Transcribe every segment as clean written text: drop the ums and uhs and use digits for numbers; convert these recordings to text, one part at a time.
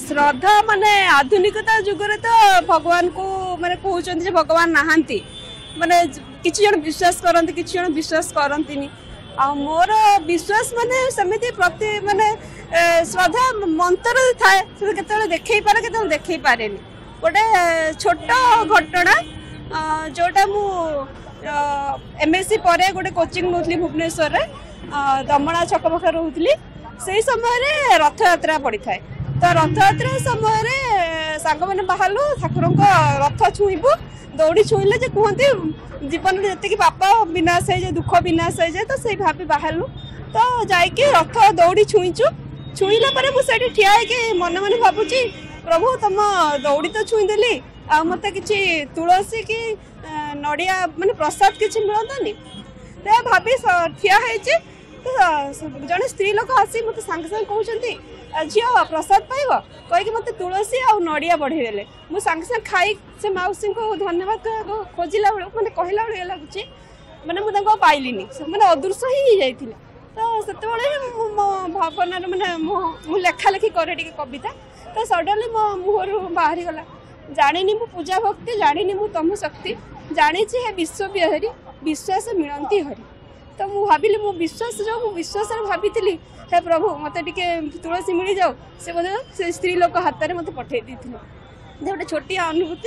श्रद्धा माने आधुनिकता जुगरे तो भगवान को माने कहते भगवान नहांती माने किछि जन विश्वास करते किछि जन विश्वास करती आ मोर विश्वास माने सेमिति प्रति माने श्रद्धा मंत्र थाए केतले देखै पारे केतले देखै पारेनी गोटे छोट घटना जोटा मु एमएससी पर गोटे कोचिंग नौली भुवनेश्वर दमणा छक पाखे रोली से समय रथ यात्रा पड़ी थाए तो रथ यात्रा समय सांग मैंने बाहर ठाकुर रथ छुईबू दौड़ी छुईले जे कहते जीवन में जी पाप विनाश हो जाए दुख विनाश हो जाए तो से भाभी बाहर तो जाइए रथ दौड़ी छुईचु छुईला मुझे ठिया मन मन भावुची प्रभु तुम दौड़ी तो छुईदेली आ मत कि तुलसी कि नड़िया माने प्रसाद किसी मिलतानी तो भाभी ठिया जड़े स्त्री लोक आसी मत सांगे सांगे कहते झील प्रसाद पाइब कहीकि मत तुलसी आ नड़िया बढ़ेदेले मुझे सांगे सांगे खाई से मौसी को धन्यवाद खोजिला बेलू मैंने कहला बेल लगुच मैंने मुझे पाइली मैंने अदृश्य ही जाइए तो से भावना मैंने लेखा लेखि करे कविता तो सडनली मो मुहर बाहरी गला जानी मु पूजा भक्ति जानी मु तम शक्ति जानी हे विश्व बिहारी विश्वास मिलती हरि तो मुझे भाविली मो विश्वास जो विश्वास भाभी हे प्रभु मत टे तुलसी मिल जाओ से बोले से स्त्री लोक हाथ में मत पठे गोटे छोटिया अनुभूति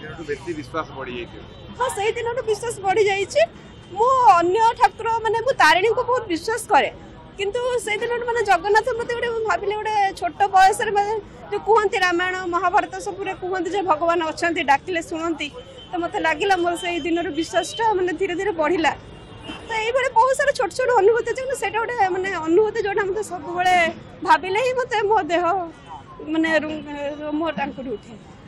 हाँ से दिन विश्वास बढ़ी जाइए अन्य ठाकुर माने तारिणी को बहुत विश्वास करे किंतु से दिन माने जगन्नाथ मत गोटे भाविले गोटे छोट बयस जो कहते रामायण महाभारत सब कहते जो भगवान अच्छा डाकिले शुणती तो मत लगे मोर से दिन विश्वासटा माने धीरे धीरे बढ़ला तो ये बहुत सारा छोट छोट अनुभूति अच्छे से गोटे माने अनुभूति जोटा मतलब सब भाविले ही मत मो देह माने रोम टांकुरी उठे।